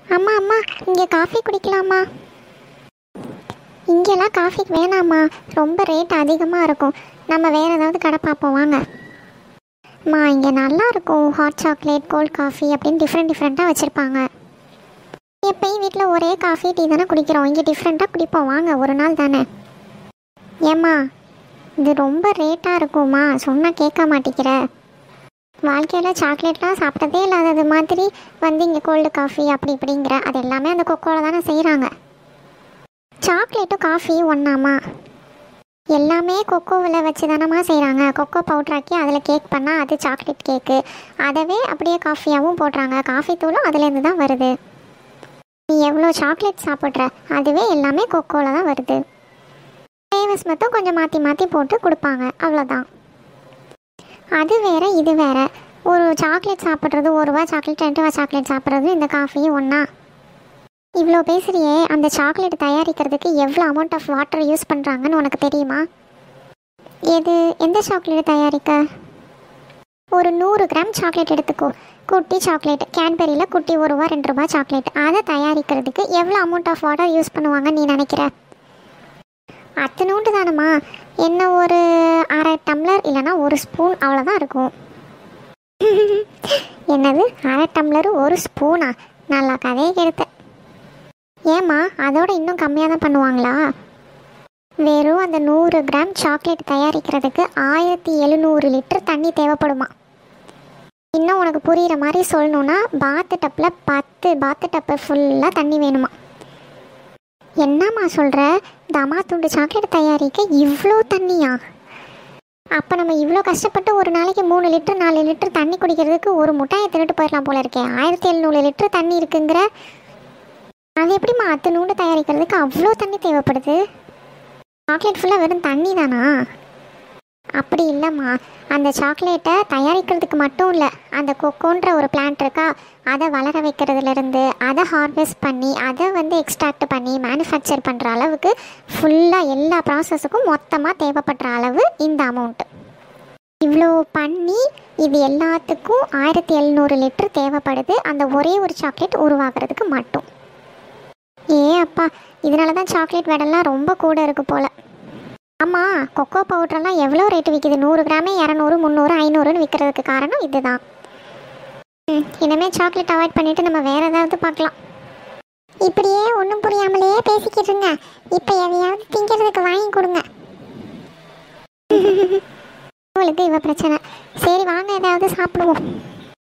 அம்மா அம்மா, இங்கே காஃபி குடிக்கலாமா? இங்கெல்லாம் காஃபிக்கு வேணாம்மா, ரொம்ப ரேட் அதிகமாக இருக்கும். நம்ம வேறு ஏதாவது கடை பார்ப்போம் வாங்க. அம்மா, இங்கே நல்லா இருக்கும். ஹாட் சாக்லேட், கோல்ட் காஃபி அப்படின்னு டிஃப்ரெண்ட்டாக வச்சுருப்பாங்க. எப்பயும் வீட்டில் ஒரே காஃபி டீ தானே குடிக்கிறோம். இங்கே டிஃப்ரெண்ட்டாக குடிப்போம் வாங்க, ஒரு நாள் தானே. ஏம்மா, இது ரொம்ப ரேட்டாக இருக்கும்மா, சொன்னால் கேட்க மாட்டேங்கிற. வாழ்க்கையில் சாக்லேட்லாம் சாப்பிட்டதே இல்லாதது மாதிரி வந்து இங்கே கோல்டு காஃபி அப்படி இப்படிங்கிற. அது எல்லாமே அந்த கொக்கோவில் தானே செய்கிறாங்க. சாக்லேட்டும் காஃபி ஒன்றாமா? எல்லாமே கொக்கோவில் வச்சு தானம்மா செய்கிறாங்க. கொக்கோ பவுட்ராக்கி அதில் கேக் பண்ணால் அது சாக்லேட் கேக்கு. அதவே அப்படியே காஃபியாகவும் போடுறாங்க. காஃபி தூளும் அதுலேருந்து தான் வருது. நீ எவ்வளோ சாக்லேட் சாப்பிட்ற, அதுவே எல்லாமே கொக்கோவில் தான் வருது. ஃப்ளேவர்ஸ் மட்டும் கொஞ்சம் மாற்றி மாற்றி போட்டு கொடுப்பாங்க, அவ்வளோதான். அது வேறு இது வேறு. ஒரு சாக்லேட் சாப்பிட்றது 1 ரூபா சாக்லேட், 2 ரூபா சாக்லேட் சாப்பிட்றது, இந்த காஃபியும் ஒன்றா? இவ்வளோ பேசுகிறியே, அந்த சாக்லேட் தயாரிக்கிறதுக்கு எவ்வளோ அமௌண்ட் ஆஃப் வாட்டர் யூஸ் பண்ணுறாங்கன்னு உனக்கு தெரியுமா? எந்த சாக்லேட் தயாரிக்க? ஒரு 100 கிராம் சாக்லேட் எடுத்துக்கோ. குட்டி சாக்லேட், கேட்பரியில் குட்டி 1 ரூபா 2 ரூபா சாக்லேட். அதை தயாரிக்கிறதுக்கு எவ்வளோ அமௌண்ட் ஆஃப் வாட்டர் யூஸ் பண்ணுவாங்க நீ நினைக்கிற? அத்தனூண்டு தானம்மா. என்ன, ஒரு அரை டம்ளர் இல்லைனா 1 ஸ்பூன் அவ்வளோதான் இருக்கும். என்னது, அரை டம்ளர் 1 ஸ்பூனா? நல்லா கதையை கெடுத்த. ஏம்மா, அதோட இன்னும் கம்மியாக தான் பண்ணுவாங்களா? வெறும் அந்த 100 கிராம் சாக்லேட் தயாரிக்கிறதுக்கு 1700 லிட்டர் தண்ணி தேவைப்படுமா? இன்னும் உனக்கு புரிகிற மாதிரி சொல்லணுன்னா, பாத்து டப்பில் 10 பாத்து டப்பு ஃபுல்லாக தண்ணி வேணுமா? என்னம்மா சொல்கிற? தமா துண்டு சாக்லேட் தயாரிக்க இவ்வளோ தண்ணியா? அப்போ நம்ம இவ்வளோ கஷ்டப்பட்டு ஒரு நாளைக்கு 3 லிட்டர் 4 லிட்டர் தண்ணி குடிக்கிறதுக்கு ஒரு முட்டாயை திருட்டு போயிடலாம் போல இருக்கே. 1700 லிட்டர் தண்ணி இருக்குங்கிற. அது எப்படிம்மா அத்தனூண்டு தயாரிக்கிறதுக்கு அவ்வளோ தண்ணி தேவைப்படுது? சாக்லேட் ஃபுல்லாக வெறும் தண்ணி தானா? அப்படி இல்லைம்மா, அந்த சாக்லேட்டை தயாரிக்கிறதுக்கு மட்டும் இல்லை, அந்த கொக்கோன்ற ஒரு பிளான்ட் இருக்கா, அதை வளர வைக்கிறதுலேருந்து அதை ஹார்வெஸ்ட் பண்ணி அதை வந்து எக்ஸ்ட்ராக்ட் பண்ணி மேனுஃபேக்சர் பண்ணுற அளவுக்கு ஃபுல்லாக எல்லா ப்ராசஸுக்கும் மொத்தமாக தேவைப்படுற அளவு இந்த அமௌண்ட்டு. இவ்வளோ பண்ணி இது எல்லாத்துக்கும் 1700 லிட்டர் தேவைப்படுது, அந்த ஒரே ஒரு சாக்லேட் உருவாக்குறதுக்கு மட்டும். அப்பா, இதனால தான் சாக்லேட் விலைலாம் ரொம்ப கூட இருக்குது போல். ஆமாம், கொக்கோ பவுட்ரெல்லாம் எவ்வளோ ரேட்டு விற்கிது? 100 கிராமே 200, 300, 500ன்னு விற்கிறதுக்கு காரணம் இதுதான். இனிமேல் சாக்லேட் அவாய்ட் பண்ணிவிட்டு நம்ம வேறு ஏதாவது பார்க்கலாம். இப்படியே ஒன்றும் புரியாமலேயே பேசிக்கிட்டு இருங்க. இப்போ எதையாவது திங்கிறதுக்கு வாங்கி கொடுங்க. உங்களுக்கு இவ பிரச்சனை. சரி வாங்க, ஏதாவது சாப்பிடுவோம்.